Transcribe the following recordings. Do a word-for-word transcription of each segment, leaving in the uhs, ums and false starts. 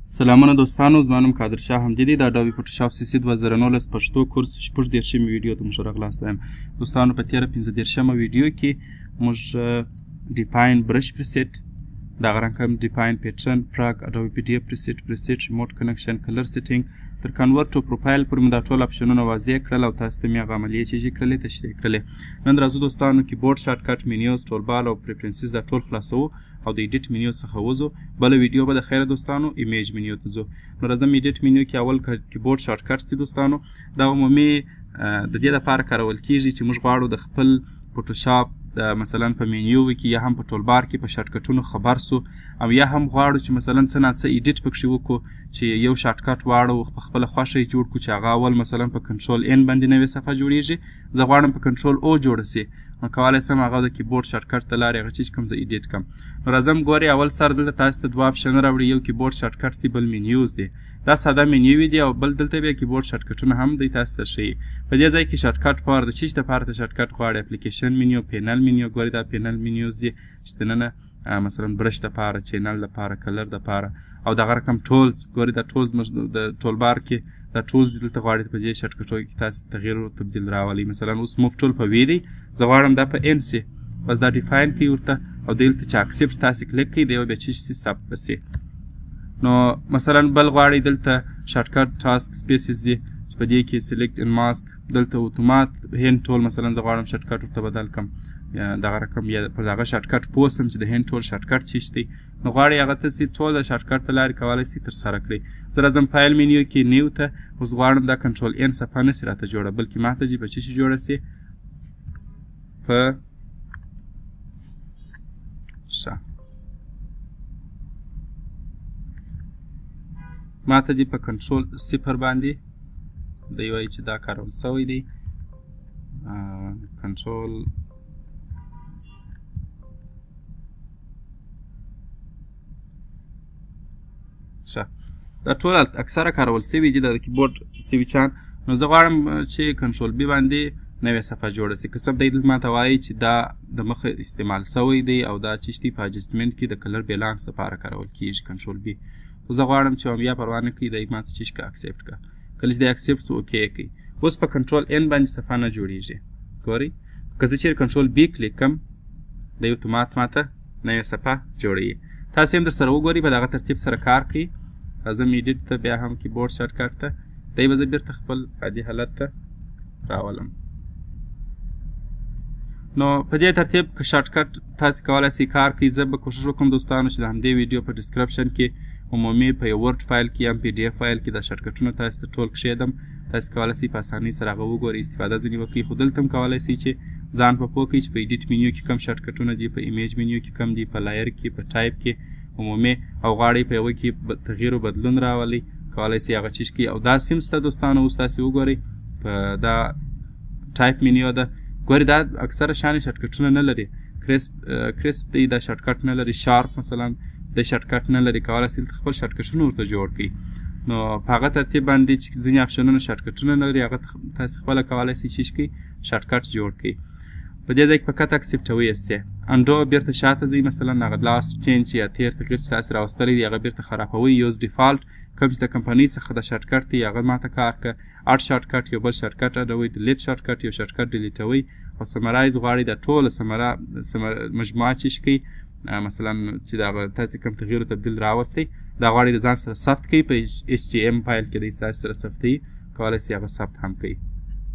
سلامونه دوستانو، زما نوم قادر شاه حمدي دی. د اډوبي فوټوشاپ سی سی دوه زره نولس پښتو کورس شپږ دېرشمې ویډیو ته موږ راغلاست وایم. دوستانو په تېره پنځه دېرشمه ویډیو کې موږ ډیفاین برش پریسیټ، دغه رقم ډیفاین پیټرن، پراګ، اډوبي پی ډي اف پریسیټ، پریسیټ ریموټ کنکشن، کلر سیټینګ تر کنورټ ټو پروفایل پورې مو دا ټول اپشنونه واضح کړل او تاسو ته مې هغه عملیې چې یې کړلې تشریح کړلې. نن راځو دوستانو کیبورډ شارټ کټ، منیوز، ټولبار او پریفرنسز دا ټول خلاصوو او د ایډیټ منیو څخه وځو. بله ویډیو به د خیره دوستانو ایمیج منیو ته ځو. نو راځم ایډیټ منیو کې اول کیبورډ شارټ کټس دي دوستانو. دا عمومي د دې لپاره کارول کیږي چې موږ غواړو د خپل فوټوشاپ مثلا په منیو کې یا هم په ټولبار کې په شارټ کټونو خبر سو، او یا هم غواړو چې مثلا څه نه څه ایډیټ پکښې وکړو چې یو شارټ کټ واړو په خپله خوښه یې جوړ کړو چې هغه اول مثلا په کنټرول ان باندې نوې صفحه جوړیږي، زه غواړم په کنټرول او جوړه سي، نو کولی سم هغه د کیبورډ شارټ کټ ته لارې هغه چیز کوم زه ایډیټ کړم. نو راځم ګورئ اول سر دلته تاسو ته دوه اپشنونه راوړي، یو کیبورډ شارټ کټس دی، بل منیوز دی. دا ساده منیو دی او بل دلته بیا کیبورډ شارټ کټونه هم دی تاسو ته ښیي. په دې ځای کې شارټ کټ پار د چیز دپاره ته شارټ کټ غواړئ، اپلیکیشن منیو، پینل منیو، ګورئ دا پینل منیوز دی چې دننه مثلا برش دپاره، چینل دپاره، کلر دپاره او دغه رقم ټولز، ګورئ دا ټولز د ټولبار کې دا ټولز دلته غواړئ په دې شارټ کټو کې تاسو تغییر او تبدیل راولئ. مثلا اوس موف ټول په وی دی، زه غواړم دا په ان سي، بس دا ډیفاین کوي ورته او دلته چې اکسپټ تاسو کلیک کړئ د یو بیا چې سي ثبت به سي. نو مثلا بل غواړئ دلته شارټ کټ ټاسک سپیسز دی چې په دې کې سلیکټ ان ماسک، دلته اتومات هند ټول مثلا زه غواړم شارټ کټ ورته بدل کړم دغه رقم، یا پر دغه شارټ کټ پوه سم چې د هند ټول شارټ کټ چیش دی، نو غواړئ هغه تاسې ټول د شارټ کټ په لارې کولی سئ ترسره کړئ. زه راځم فایل منیو کې نیو ته، اوس غواړم دا کنټرول ان صفحه نه سي راته جوړه، بلکې ما ته چې په څه شي جوړه سي، په ښه ما ته دې په کنټرول صفر باندې دی وایي چې دا کارول سوی دی، کنټرول ښه دا ټول اکثره کارول سوي دي د کیبورډ سویچان. نو زه غواړم چې کنټرول بي باندې نوې صفحه جوړه سي، که څه دی دلته ماته وایي چې دا د مخه استعمال سوی دی او دا چې دی په اجسټمنټ کې د کلر بیلانس لپاره کارول کیږي کنټرول بي. خو زه غواړم چې بیا پروا نه کوي دی ماته چې که اکسپټ کړه، کله چې دی اکسپټ سو اوکې کوي. اوس په کنټرول ان باندې صفحه نه جوړیږي، ګورئ که زه چیرې کنټرول بي کلیک کړم دی اتومات ماته نوې صفحه جوړوي. تاسې هم در سره وګورئ په دغه ترتیب سره کار کوي. راځم ایډیټ ته، بیا هم کیبورډ شارټ کټ ته، دی به زه بیرته خپل عادي حالت ته راولم. نو په دې ترتیب که شارټ کټ تاسې کولی سئ کار کوئ. زه به کوشش وکړم دوستانو چې د همدې ویډیو په ډسکرپشن کې عمومي په یو ورډ فایل کې یا پی ډي اف فایل کې دا شارټ کټونه تاسې ته ټول کښېږدم، تاسې کولی سئ په اسانۍ سره هغه وګورئ، استفاده ځینې وکړئ. خو دلته هم کولی سئ چې ځان په پوه کړئ چې په ایډیټ منیو کې کوم شارټ کټونه دي، په ایمیج منیو کې کوم دي، په لایر کې، په ټایپ کې عمومي، او غواړئ په یوه کې تغییر او بدلون راولئ، کولی سئ هغه چیز کړئ. او دا سیم شته دوستانو، اوس تاسې وګورئ په دا ټایپ منیو ده، ګورئ دا اکثره شانې شارټ کټونه نه لري، کرسپ کرسپ دی دا شارټ کټ نه لري، شارپ مثلا د شارټ کټ نه لري، کولی سئ خپل شارټ کټونه ورته جوړ کړئ. نو په هغه ترتیب باندې چې ځینې اپشنونه شارټ کټونه نه لري هغه تاسې خپله کولی سئ چې کړئ شارټ کټ جوړ کړئ. په دې ځای کې فقط اکسپټوئ یې سي، انډو بیرته شاته ځئ، مثلا هغه لاست چینج یا تیر تغییر چې تاسې راوستلی دی هغه بیرته خرابوئ. یوز ډیفالټ کوم چې د کمپنۍ څخه د شارټ کټ دی هغه ماته کار که، اډ شارټ کټ یو بل شارټ کټ اډوئ، ډیلیټ شارټ کټ یو شارټ کټ ډیلیټوئ، او سمرایز غواړئ دا ټوله سمره مجموعه چې کړئ، مثلا چې دغه تاسې کوم تغییر او تبدیل راوستی دا غواړئ د ځان سره ثبت کړئ په ایچ ټي ام فایل کې دی تاسې سره ثبتوي، کولی سئ هغه ثبت هم کوئ.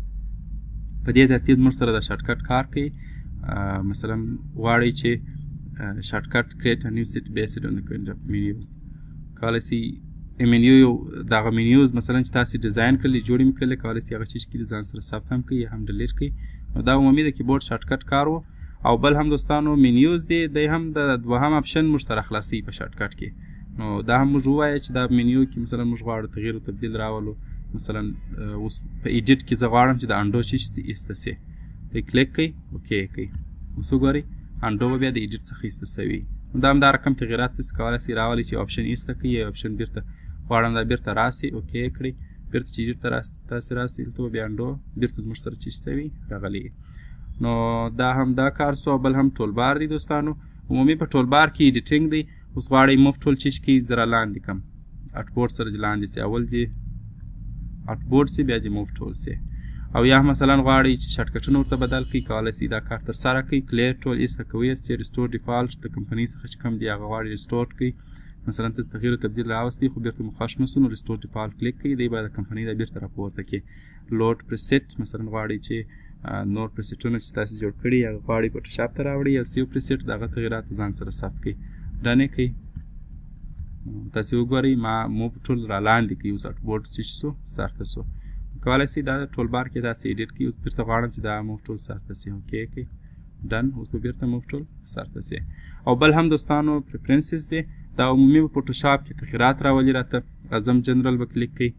په دې ترتیب موږ سره د شارټ کټ کار کوي. مثلا غواړئ چې شارټ کټ کریټ ا نیو سیټ بیسډ اون د کاینډ اف منیوز، کولی سئ منیو یو دغه منیوز مثلا چې تاسې ډیزاین کړلې جوړې مې کړلې کولی سئ هغه چیز کړي د ځان سره ثبت هم کوي یا هم ډیلیټ کړي. نو دا عمومي د کیبورډ شارټ کټ کار و. او بل هم دوستانو منیوز دی، دی هم د دوهم اپشن موږ ته راخلاصوي په شارټ کټ کې. نو دا هم موږ ووایه چې دا منیو کې مثلا موږ غواړو تغییر او تبدیل راولو، مثلا اوس په ایډیټ کې زه غواړم چې د انډو چیز ایسته سي، دی کلیک کوئ اوکې کوئ، اوس وګورئ انډو به بیا د ایډیټ څخه ایسته سوي. دا هم دا رقم تغییرات تاسې کولی سئ راولئ چې اپشن ایسته کړئ یا اپشن بیرته غواړم دا بیرته راسي اوکې کړئ، بیرته چې ایډیټ ته تاسې راسئ دلته به بیا انډو بیرته زموږ سره چیز سوي راغلی. نو دا هم دا کار سو. بل هم ټولبار دی دوستانو، عمومي په ټولبار کې ایډیټینګ دی. اوس غواړئ موف ټول چیز کې زه را لاندې کړم، اټبورډ سره دې لاندې سي اول دې اټبورډ سي بیا دې موف ټول سي او یا مثلا غواړئ چې شارټکټونه ورته بدل کړئ کولی سئ دا کار ترسره کړئ کلیر ټول ایسته کوئ چې ریسټور ډیفالټ د کمپنۍ څخه چې کوم دی هغه غواړئ ریسټور کړئ مثلا تاسو تغییر او تبدیل راوستئ خو بیرته مو خوښ نه سو نو ریسټور ډیفالټ کلیک کړئ دی به د کمپنۍ دا بیرته راپورته کړي لوډ پریسیټ مثلا غواړئ چې نور پریسیټونه چې تاسو جوړ کړي هغه غواړئ فوټوشاپ ته راوړئ او سیو پریسیټ د هغه تغیرات ځان سره ثبت کړئ ډن یې کړئ تاسو وګورئ ما موو ټول را لاندې کړي اوس اټبورډ چې شو سرته سو کولی سئ دا ټول بار کې داسې ایډیټ کړئ اوس بیرته غواړم چې دا موو ټول سرته سي اوکې کړئ ډن اوس به بیرته موو ټول سرته سي او بل هم دوستانو پریفرنسز دی دا عمومي په فوټوشاپ کې تغیرات راولي راته راځم جنرال به کلیک کړئ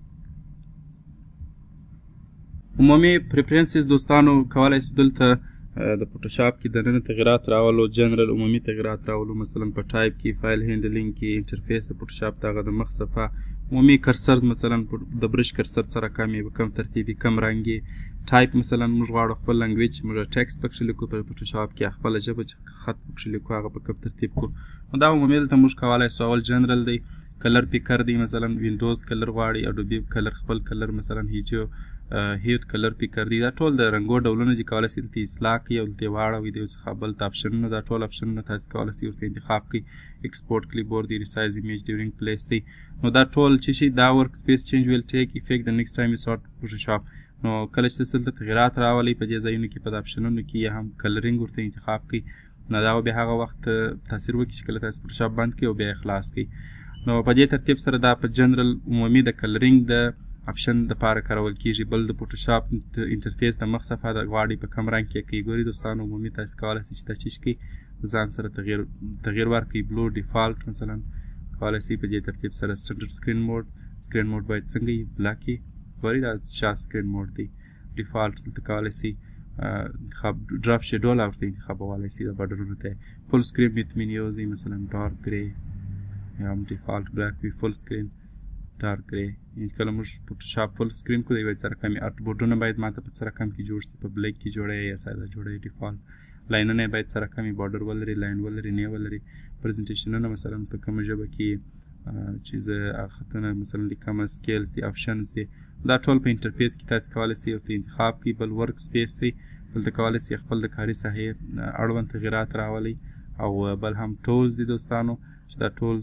عمومي پریفرنسز دوستانو کولی سو دلته د فوټوشاپ کې دننه تغیرات راولو جنرال عمومي تغیرات راولو مثلا په ټایپ کې فایل هینډلینګ کې انټرفیس د فوټوشاپ د هغه د مخ صفحه عمومي کرسرز مثلا د برش کرسر سره کم یې کم ترتیبي کم رنګ ټایپ مثلا موږ غواړو خپل لنګویج موږ ټیکسټ پکښې لیکو په فوټوشاپ کې خپله ژبه چې خط پکښې لیکو هغه په کم ترتیب کړو نو دا عمومي دلته موږ کولی سو اول جنرال دی کلر پیکر دی مثلا وینډوز کلر غواړي اډوبي کلر خپل کلر مثلا هیجو هیټ کلر پیکر دی دا ټول د رنګو ډولونه چې کولی سئ دلته اصلاح کړئ او دلته یې واړوئ د یو څخه بل ته اپشنونه دا ټول اپشنونه تاسو کولی سئ ورته انتخاب کړئ ایکسپورټ کلیپبورډ دی ریسایز ایمیج ډیورینګ پلیس دی نو دا ټول چې شي دا ورک سپیس چینج ویل ټیک افیکټ د نیکسټ ټایم یو سارټ فوټوشاپ نو کله چې تاسو دلته تغیرات راولئ په دې ځایونو کې په د اپشنونو کې یا هم کلرینګ ورته انتخاب کړئ نو دا به بیا هغه وخت تاثیر وکړي چې کله تاسو فوټوشاپ بند کړئ او بیا یې خلاص کړئ نو په دې ترتیب سره دا په جنرال عمومي د کلرینګ د اپشن دپاره کارول کیږي بل د فوټوشاپ انټرفیس د مخ صفحه د غواړئ په کم رنګ کې کړئ ګورئ دوستانو عمومي تاسو کولی سئ چې دا چیز کړئ ځان سره تغیر تغیر ورکړئ بلو ډیفالټ مثلا کولی سئ په دې ترتیب سره سټنډرډ سکرین موډ سکرین موډ باید څنګه وي بلاک وي ګورئ دا شا سکرین موډ دی ډیفالټ دلته کولی سئ انتخاب ډراپ شیډول ورته انتخابولی سئ د بارډرونو ته فل سکرین ویت مینیوز دی مثلا ډارک ګرې یا هم ډیفالټ بلاک وي فل سکرین ډارک ګرې کله موږ فوټوشاپ فل سکرین کړو د یو سره کم اټ بورډونه باید ماته په سره کم کې جوړ شي په بلیک کې جوړی یا ساده جوړی ډیفالټ لاینونه یې باید سره کمې بارډر ولري لاین ولري نه ولري پرزنټیشنونه مثلا په کومه ژبه کې چې زه خطونه مثلا لیکمه سکیلز دي اپشنز دي دا ټول په انټرفیس کې تاسو کولی سئ ورته انتخاب کړئ بل ورک سپیس دی دلته کولی سئ خپل د کاري ساحې اړوند تغیرات راولئ او بل هم ټولز دي دوستانو چې دا ټولز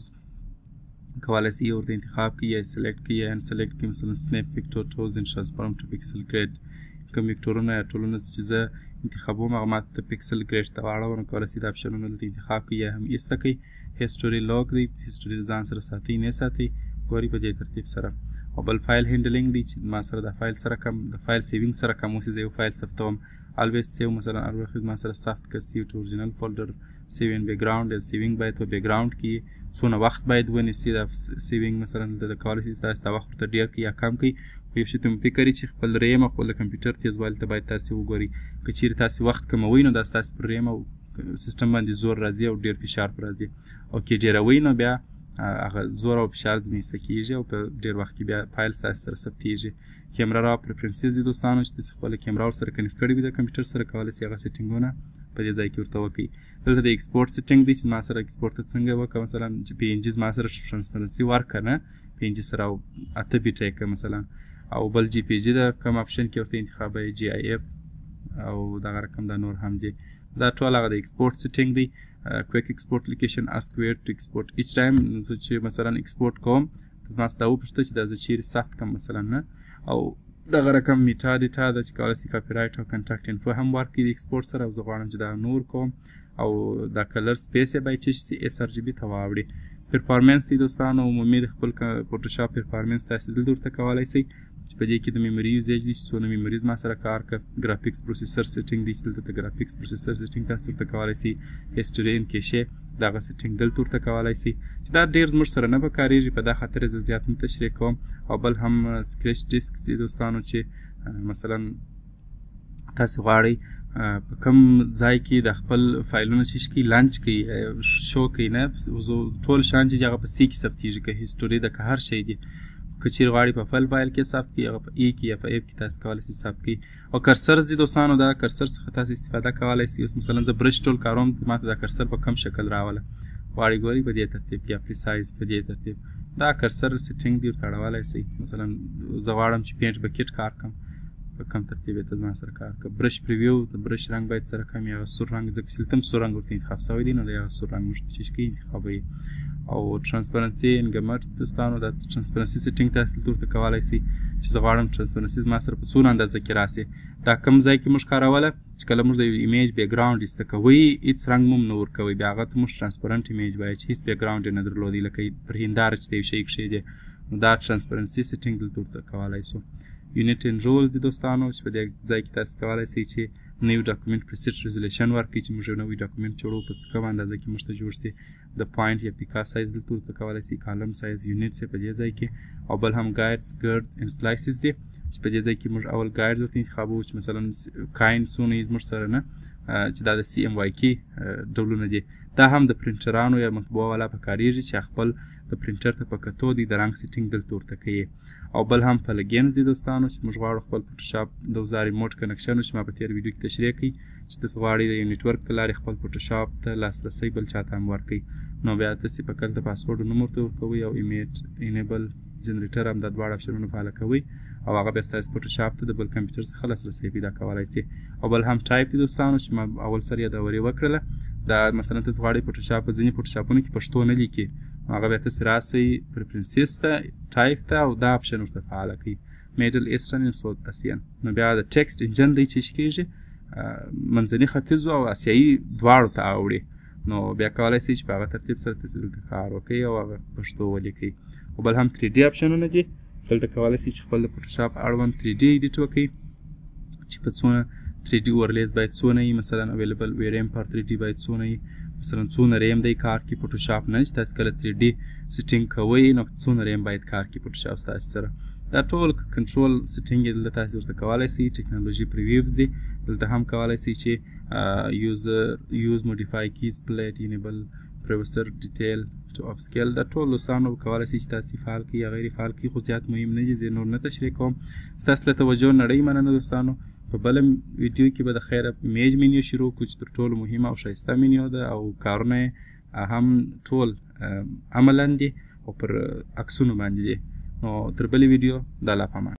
کولی سئ ورته انتخاب کړئ یا سلیکټ کړئ یا ان سلیکټ کړئ مثلا سنیپ ویکټور ټولز ان ټرانسفارم ټو پکسل ګریډ کوم ویکټورونه یا ټولونه چې زه انتخابوم هغه ماته د پکسل ګریډ ته واړوم نو کولی سئ دا اپشنونه دلته انتخاب کړئ یا هم ایسته کړئ هسټوري لاګ دی هسټوري ځان سره ساتئ نه ساتئ ګورئ په دې ترتیب سره او بل فایل هینډلینګ دی چې ما سره د فایل سره کم د فایل سیوینګ سره کم اوسې زه یو فایل ثبتوم الویز سیو مثلا الویز ما سره سخت که سیو ټو اورجینل فولډر سیو ان بیکګراوند سیوینګ باید په بیکګراوند کې څونه وخت باید ونیسي دا سیوینګ مثلا د کولی سئ تاسو دا وخت ورته ډېر کړئ یا کم کړئ خو یو شي ته مو فکر وي چې خپل ریم او خپل د کمپیوټر تیزوالي ته باید تاسې وګورئ که چیرې تاسې وخت کموئ نو دا ستاسې پر ریم او سیسټم باندې زور راځي او ډېر فشار پر راځي او که ډېروئ نو بیا هغه زور او فشار ځینې ایسته کېږي او په ډېر وخت کې بیا فایل ستاسې سره ثبتېږي کیمرا را پریفرنسز دي دوستانو چې تاسې خپله کیمرا ورسره کنیکټ کړې وي د کمپیوټر سره کولی سئ هغه سیټینګونه په دې ځای کې ورته وکړئ دلته د ایکسپورټ سیټینګ دی چې ما سره ایکسپورټ ته څنګه وکړه مثلا چې پي ان جي ما سره ټرانسپرنسي ورکړه نه پي ان جي سره او اته بیټه یې کړه مثلا او بل جي پي جي ده کوم اپشن کې ورته انتخابوئ جي آی اف او دغه رقم دا نور هم دي دا ټول هغه د ایکسپورټ سیټینګ دی کویک ایکسپورټ لوکیشن اسک ویر ټو ایکسپورټ ایچ ټایم زه چې مثلا ایکسپورټ کوم ما څخه دا وپوښته چې دا زه چیرې سخت کړم مثلا نه او دغه رقم میټا ډیټا ده چې کولی سئ کاپي رایټ او کنټاکټ انفو هم ورکړي د ایکسپورټ سره او زه غواړم چې دا نور کوم او دا کلر سپیس یې باید چې شي اس ار جي بي ته واوړي پرفارمنس دی دوستانو عمومي د خپل فوټوشاپ پرفارمنس تاسې دلته ورته کولی سئ چې په دې کې د میموري یوزیج دی چې څونه میموري زما سره کار کړه ګرافیکس پروسیسر سیټینګ دی چې دلته د ګرافیکس پروسیسر سیټینګ تاسو ورته کولی سئ هسټوري ان کیشې دغه سیټینګ دلته ورته کولی سئ چې دا ډېر زموږ سره نه پکارېږي په دا خاطر زه زیات نه تشریح کوم او بل هم سکریچ ډیسک دی دوستانو چې مثلا تاسې غواړئ په کوم ځای کې د خپل فایلونه چې کړي لانچ کړي شو کړي نه ټول شیان چې هغه په سی کې ثبتېږي که هسټوري ده که هر شی دی که چیرې غواړئ په فایل فایل کې ثبت کړي هغه په ای کې یا په ایف کې تاسو کولی سئ ثبت کړي او کرسرز دي دوستانو دا کرسر څخه تاسو استفاده کولی سئ اوس مثلا زه برش ټول کاروم ماته دا کرسر په کم شکل راوله غواړئ ګورئ په دې ترتیب یا پریسایز په دې ترتیب دا کرسر سیټینګ دی ورته اړولی سئ مثلا زه غواړم چې پینټ بکیټ کار کړم په کوم ترتیب یې ته زما سره کار کوه برش پریویو د برش رنګ باید سره کم هغه سور رنګ ځکه چې دلته هم سور رنګ ورته انتخاب شوی دی نو د هغه سور رنګ موږ چې کوي انتخابوي او ترانسپرنسي انګمټ دوستانو دا ترانسپرنسي سیټینګ تاسو دلته ورته کولی سئ چې زه غواړم ترانسپرنسي زما سره په څونه اندازه کې راسي دا کوم ځای کې موږ کاروله چې کله موږ د یو ایمیج بیکګراوند ایسته کوئ هېڅ رنګ مو نه ورکوئ بیا هغه ته موږ ترانسپرنټ ایمیج وایو چې هېڅ بیکګراوند یې نه درلودی لکه پر هنداره چې د یو شی کښېږدې نو دا ترانسپرنسي سیټینګ دلته ورته کولی سو یونټ ان رولز دي دوستانو چې په دې ځای کې تاسو کولی سئ چې نیو ډاکومنټ پریسیټ ریزولوشن ورکړئ چې موږ یو نوی ډاکومنټ جوړو په کومه اندازه کې موږ ته جوړ سي د پوینټ یا پیکا سایز دلته ورته کولی سئ کالم سایز یونټ یې په دې ځای کې او بل هم ګایډز ګرد ان سلایسز دي چې په دې ځای کې موږ اول ګایډ ورته انتخابوو چې مثلا کاین څونه یې زموږ سره نه چې دا د سی ام وای کې ډولونه دي دا هم د پرنټرانو یا مطبوعه والا په کاریږي چې خپل د پرنټر ته په کتو دی د رنګ سیټینګ دلته ورته کوي او بل هم پلګینز دي دوستانو چې موږ غواړو خپل فوټوشاپ د وزار ریموټ کنکشن چې ما په تېر ویډیو کې تشریح کړي چې تاسو غواړئ د یو نیټورک په لارې خپل فوټوشاپ ته لاسرسی بل چاته هم ورکړئ نو بیا تاسې په کلته پاسورډ نوم ورته ورکوئ او ایمیج انیبل جنریټر هم دا دواړه اپشنونه فعاله کوئ او هغه بیا ستاسې فوټوشاپ ته د بل کمپیوټر څخه لاسرسی پیدا کولی سي او بل هم ټایپ دي دوستانو چې ما اول سر یادورې وکړله دا مثلا تاسو غواړئ فوټوشاپ په ځینې فوټوشاپونو کې پښتو نه لیکي هغه بیا تاسې راسئ پریفرنسز ته ټایپ ته او دا اپشن ورته فعاله کړئ میډل ایسټرن ان ساوث اسیان نو بیا د ټیکسټ انجن دی چې کېږي منځني ختیځو او اسیایي دواړو ته اوړي نو بیا کولی سئ چې په هغه ترتیب سره تاسې دلته کار وکړئ او هغه پښتو ولیکئ او بل هم تھری ډي اپشنونه دي دلته کولی سئ چې خپل د فوټوشاپ اړوند تھری ډي ایډیټ وکړئ چې په څونه تھری ډي اورلیز باید څونه وي مثلا اویلیبل ویریم پر تھری ډي باید څونه وي مثلا څونه ریم دی کار کې فوټوشاپ نه چې تاسو کله تھری ډي سیټینګ کوئ نو څونه ریم باید کار کې فوټوشاپ ستاسو سره دا ټول کنټرول سیټینګ یې دلته تاسو ورته کولی سئ ټیکنالوژي پریویوز دي دلته هم کولی سئ چې یوزر یوز موډیفای کیز پلیټ انیبل پروسر ډیټیل ټو اپ سکیل دا ټول دوستانو کولی سئ چې تاسې فعال کړئ یا غیر فعال کړئ خو زیات مهم نه دي زه نور نه تشریح کوم ستاسو له توجه نړۍ مننه دوستانو په بله ویډیو کې به د خیره ایمیج منیو شروع کړو چې تر ټولو مهمه او ښایسته منیو ده او کارونه یې هم ټول عملا دي او پر عکسونو باندې دي نو تر بلې ویډیو د الله په امان